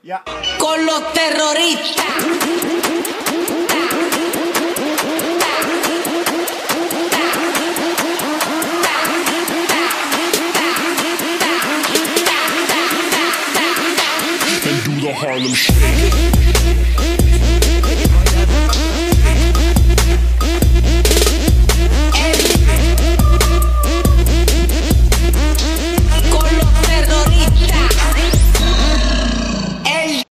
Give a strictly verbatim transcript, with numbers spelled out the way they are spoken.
Ya. Con los terroristas. And do the Harlem Shake.